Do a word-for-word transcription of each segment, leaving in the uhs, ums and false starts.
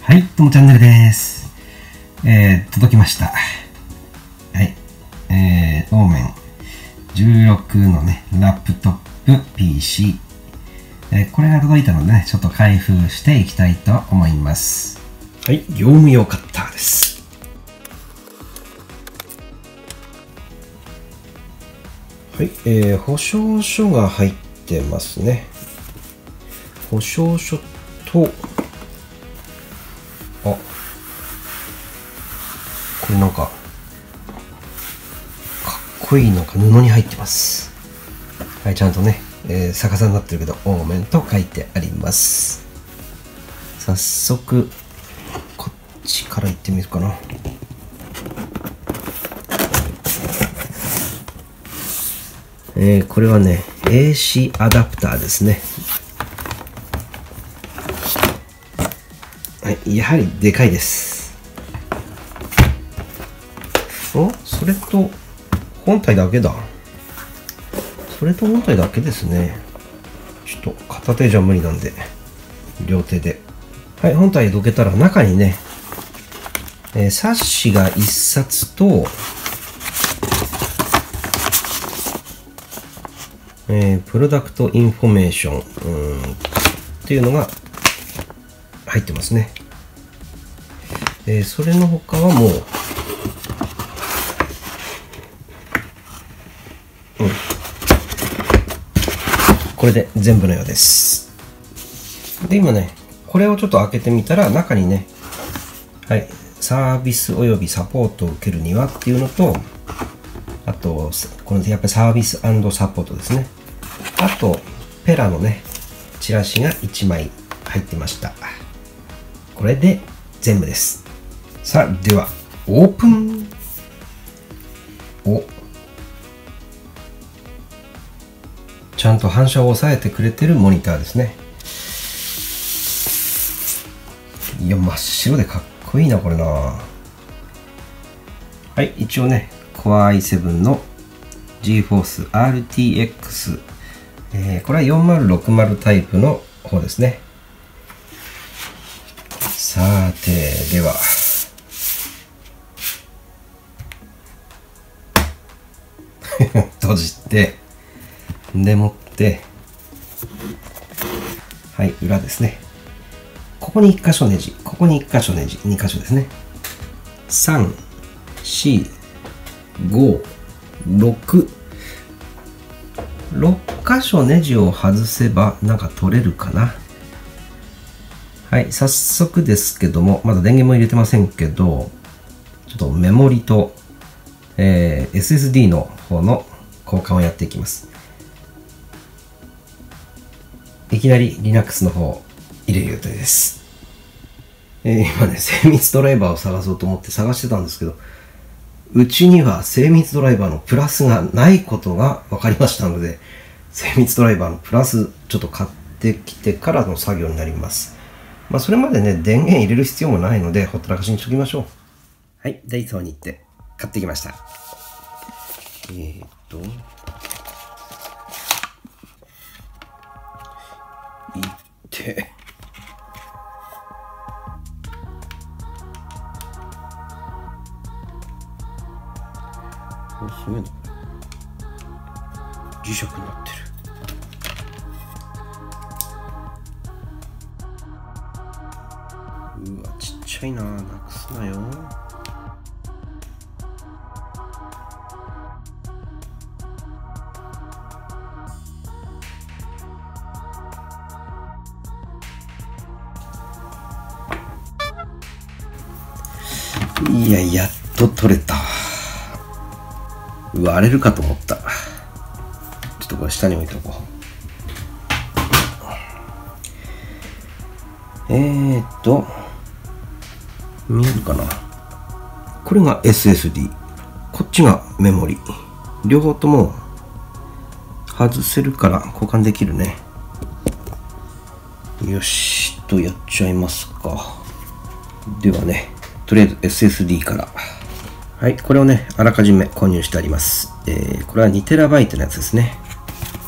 はい、ともチャンネルです。えー、届きました。はい。えー、オーメンじゅうろくのね、ラップトップ ピーシー。えー、これが届いたのでね、ちょっと開封していきたいと思います。はい、業務用カッターです。はい、えー、保証書が入ってますね。保証書と、あ、これなんか、かっこいいのが布に入ってます。はい、ちゃんとね、えー、逆さになってるけど、オーメンと書いてあります。早速、こっちから行ってみるかな。えー、これはね、エーシー アダプターですね。はい、やはりでかいです。お、それと本体だけだ。それと本体だけですね。ちょっと片手じゃ無理なんで、両手で。はい、本体どけたら中にね、えー、冊子がいっさつと、えー、プロダクトインフォメーション、うーんっていうのが入ってますね。えー、それの他はもう、うん、これで全部のようです。で、今ね、これをちょっと開けてみたら、中にね、はい、サービスおよびサポートを受けるにはっていうのと、あと、このやっぱりサービス&サポートですね。あと、ペラのね、チラシがいちまい入ってました。これで全部です。さあ、では、オープン。お。ちゃんと反射を抑えてくれてるモニターですね。いや、真っ白でかっこいいな、これな。はい、一応ね、Core アイセブン の GeForce アールティーエックス。えー、これはよんまるろくまるタイプの方ですね。さて、では。閉じて、でもって、はい、裏ですね。ここにいっ箇所ネジ、ここにいっ箇所ネジ、に箇所ですね。さん、よん、ご、ろく。ろっ箇所ネジを外せばなんか取れるかな。はい、早速ですけども、まだ電源も入れてませんけど、ちょっとメモリと、えー、エスエスディー の方の交換をやっていきます。いきなり Linux の方を入れる予定です。えー、今ね、精密ドライバーを探そうと思って探してたんですけど、うちには精密ドライバーのプラスがないことが分かりましたので、精密ドライバーのプラスちょっと買ってきてからの作業になります。まあそれまでね、電源入れる必要もないので、ほったらかしにしときましょう。はい、ダイソーに行って買ってきました。えーっと、いって、すごいな、これ。磁石になってる。うわ、ちっちゃいな、なくすなよ。いや、やっと取れた。割れるかと思った。ちょっとこれ下に置いとこう。えーっと、見えるかな。これが エスエスディー。こっちがメモリ。両方とも外せるから交換できるね。よし、とやっちゃいますか。ではね、とりあえず エスエスディー から。はい、これをね、あらかじめ購入してあります。えー、これは にテラバイト のやつですね。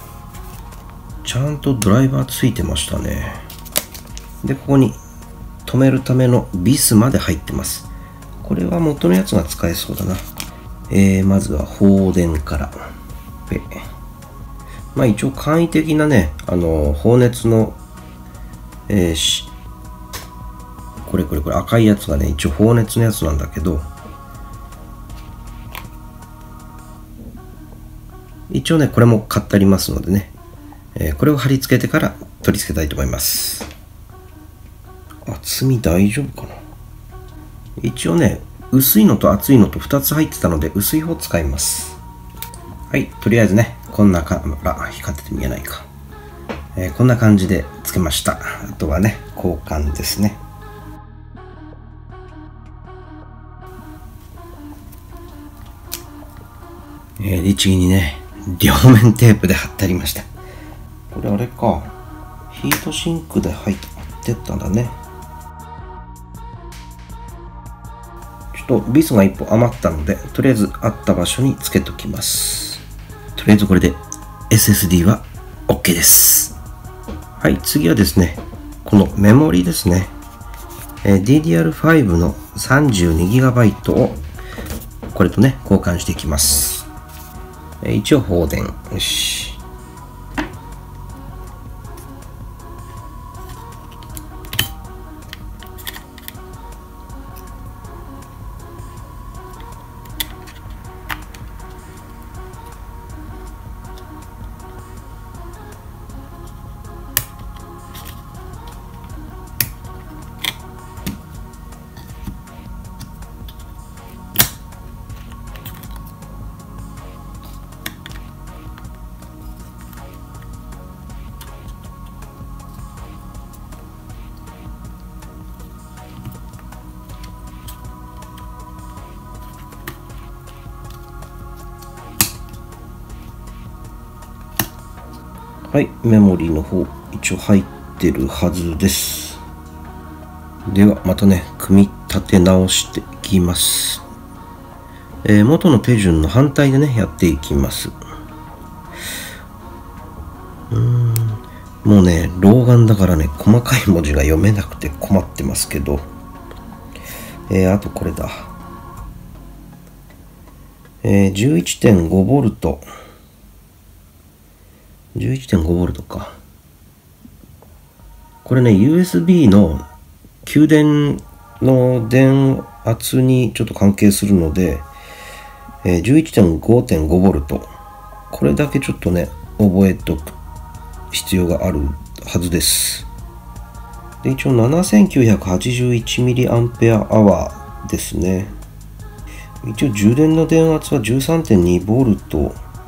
ちゃんとドライバーついてましたね。で、ここに止めるためのビスまで入ってます。これは元のやつが使えそうだな。えー、まずは放電から。ペまあ一応簡易的なね、あの、放熱の、えー、し、これこれこれ赤いやつがね、一応放熱のやつなんだけど、一応ね、これも買ってありますのでね、えー、これを貼り付けてから取り付けたいと思います。厚み大丈夫かな。一応ね、薄いのと厚いのとふたつ入ってたので、薄い方使います。はい、とりあえずね、こんなか、ほら、光ってて見えないか。えー、こんな感じでつけました。あとはね、交換ですね。えー、律儀にね、両面テープで貼ってありました。これあれか。ヒートシンクで入ってったんだね。ちょっとビスが一歩余ったので、とりあえずあった場所につけときます。とりあえずこれで エスエスディー は OK です。はい、次はですね、このメモリですね。ディーディーアールファイブ の さんじゅうにギガバイト をこれとね、交換していきます。一応放電。よし。はい、メモリーの方、一応入ってるはずです。では、またね、組み立て直していきます。えー、元の手順の反対でね、やっていきます。うーん、もうね、老眼だからね、細かい文字が読めなくて困ってますけど、えー、あとこれだ。えー、じゅういってんごボルト。じゅういってんごボルト か。これね、ユーエスビー の給電の電圧にちょっと関係するので、えー、じゅういってんごてんごボルト。これだけちょっとね、覚えておく必要があるはずです。で、一応 ななせんきゅうひゃくはちじゅういちミリアンペアアワー ですね。一応充電の電圧は じゅうさんてんにボルト。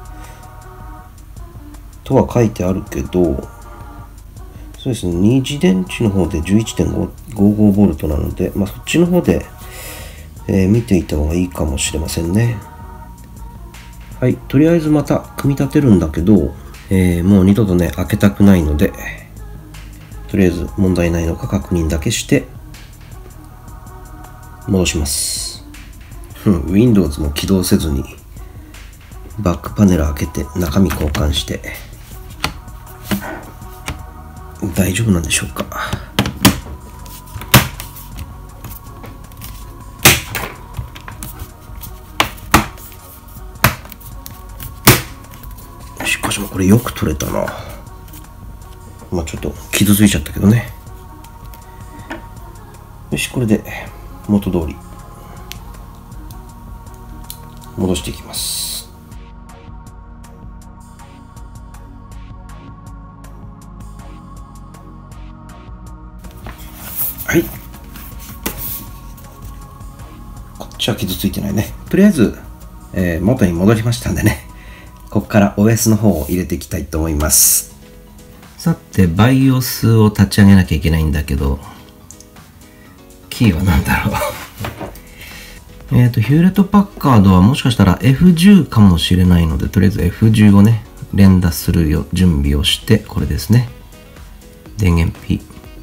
とは書いてあるけど、そうですね、二次電池の方で じゅういってんごごボルト なので、まあ、そっちの方で、えー、見ていた方がいいかもしれませんね。はい、とりあえずまた組み立てるんだけど、えー、もう二度とね、開けたくないので、とりあえず問題ないのか確認だけして、戻します。うん、Windows も起動せずに、バックパネル開けて中身交換して、大丈夫なんでしょうか。しかしもこれよく取れたな。まあちょっと傷ついちゃったけどね。よし、これで元通り戻していきます。はい。こっちは傷ついてないね。とりあえず、えー、元に戻りましたんでね。ここから オーエス の方を入れていきたいと思います。さて、バイオス を立ち上げなきゃいけないんだけど、キーは何だろう。えっと、ヒューレット・パッカードはもしかしたら エフじゅう かもしれないので、とりあえず エフじゅう をね、連打するよ準備をして、これですね。電源 P。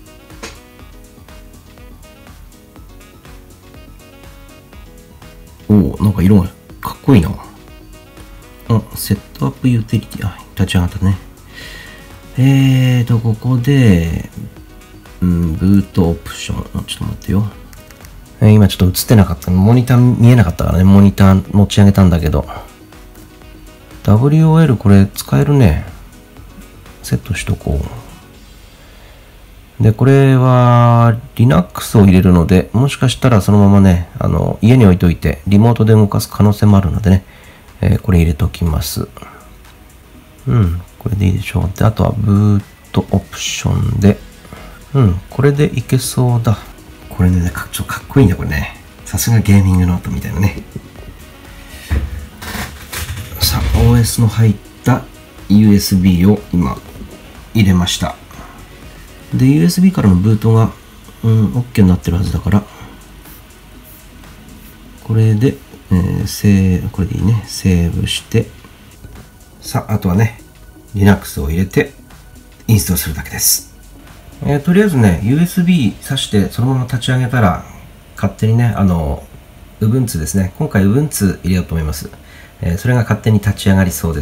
おお、なんか色がかっこいいな。あ、セットアップユーティリティ。あ、立ち上がったね。えーと、ここで、 うん、ブートオプション。ちょっと待ってよ。えー、今ちょっと映ってなかった。モニター見えなかったからね。モニター持ち上げたんだけど。ダブリューオーエル これ使えるね。セットしとこう。で、これは Linux を入れるので、もしかしたらそのままね、あの、家に置いといて、リモートで動かす可能性もあるのでね、えー、これ入れときます。うん、これでいいでしょう。で、あとはブートオプションで、うん、これでいけそうだ。これね、かちょっとかっこいいね、これね。さすがゲーミングノートみたいなね。さあ、オーエス の入った ユーエスビー を今、入れました。で、ユーエスビー からのブートが、うん、OK になってるはずだから、これで、えー、セーこれでいいね。セーブして、さあ、あとはね、Linux を入れて、インストールするだけです。えー、とりあえずね、ユーエスビー 挿してそのまま立ち上げたら、勝手にね、あの、Ubuntu ですね。今回 Ubuntu 入れようと思います。えー、それが勝手に立ち上がりそうです。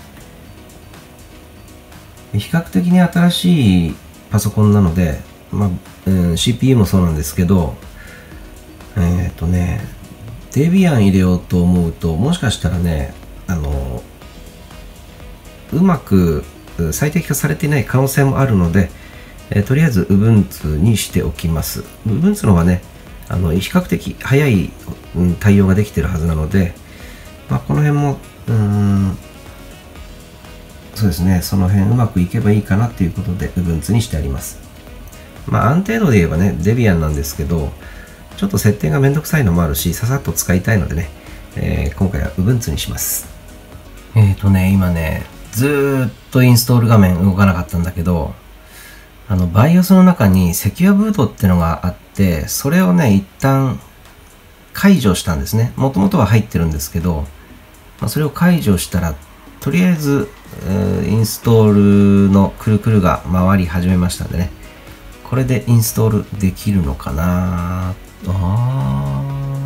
比較的に新しいパソコンなので、まあ、うん、シーピーユー もそうなんですけど、えっとね、Debian 入れようと思うと、もしかしたらね、あの、うまく最適化されていない可能性もあるので、えー、とりあえず Ubuntu にしておきます。Ubuntu の方がね、あの比較的早い、うん、対応ができているはずなので、まあ、この辺も、うーん、そうですね、その辺うまくいけばいいかなということで Ubuntu にしてあります。まあ、安定度で言えばね、Debian なんですけど、ちょっと設定がめんどくさいのもあるし、ささっと使いたいのでね、えー、今回は Ubuntu にします。えっとね、今ね、ずーっとインストール画面動かなかったんだけど、あの、BIOS の中にセキュアブートってのがあって、それをね、一旦解除したんですね。もともとは入ってるんですけど、まあ、それを解除したら、とりあえず、えー、インストールのくるくるが回り始めましたんでね。これでインストールできるのかなあ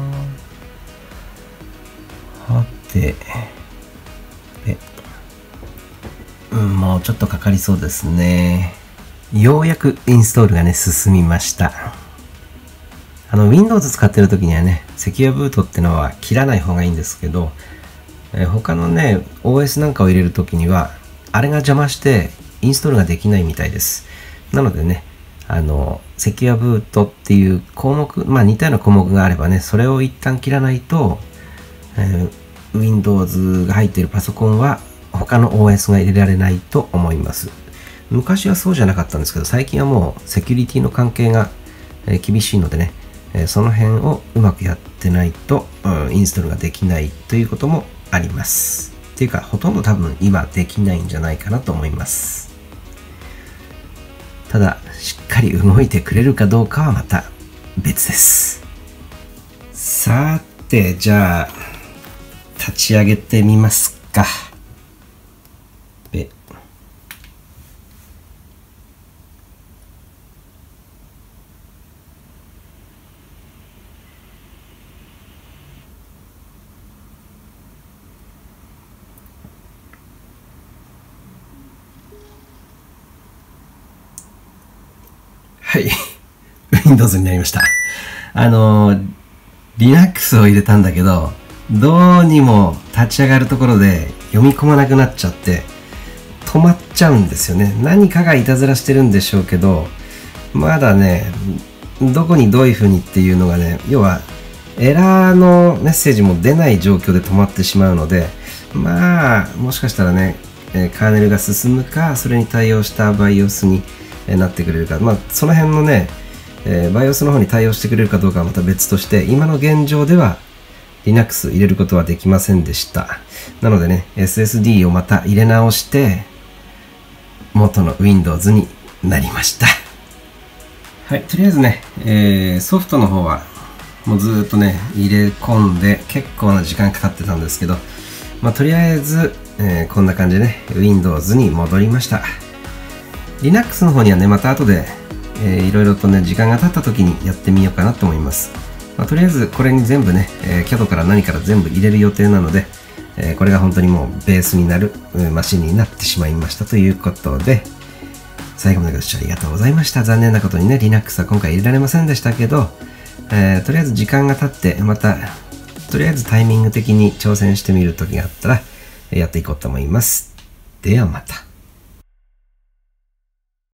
ー。はて、え、うん、もうちょっとかかりそうですね。ようやくインストールがね、進みました。あの、Windows 使ってる時にはね、セキュアブートってのは切らない方がいいんですけど、えー、他のね、オーエス なんかを入れる時には、あれが邪魔してインストールができないみたいです。なのでね、あの、セキュアブートっていう項目、まあ似たような項目があればね、それを一旦切らないと、えー、Windows が入っているパソコンは他の オーエス が入れられないと思います。昔はそうじゃなかったんですけど、最近はもうセキュリティの関係が、えー、厳しいのでね、えー、その辺をうまくやってないと、うん、インストールができないということもあります。っていうか、ほとんど多分今できないんじゃないかなと思います。ただ、しっかり動いてくれるかどうかはまた別です。さて、じゃあ、立ち上げてみますか。えはい。Windows になりました。あの、Linux を入れたんだけど、どうにも立ち上がるところで読み込まなくなっちゃって、止まっちゃうんですよね。何かがいたずらしてるんでしょうけど、まだね、どこにどういう風にっていうのがね、要は、エラーのメッセージも出ない状況で止まってしまうので、まあ、もしかしたらね、カーネルが進むか、それに対応した BIOS になってくれるか、まあ、その辺のね、えー、BIOS の方に対応してくれるかどうかはまた別として、今の現状では Linux 入れることはできませんでした。なのでね、エスエスディー をまた入れ直して、元の Windows になりました。はい、とりあえずね、えー、ソフトの方はもうずーっとね、入れ込んで結構な時間かかってたんですけど、まあ、とりあえず、えー、こんな感じでね、Windows に戻りました。Linux の方にはね、また後で、えー、いろいろとね、時間が経った時にやってみようかなと思います。まあ、とりあえずこれに全部ね、えー、キャド から何から全部入れる予定なので、えー、これが本当にもうベースになる、うん、マシンになってしまいましたということで、 最後までご視聴ありがとうございました。残念なことにね、Linux は今回入れられませんでしたけど、えー、とりあえず時間が経って、また、とりあえずタイミング的に挑戦してみる時があったら、やっていこうと思います。ではまた。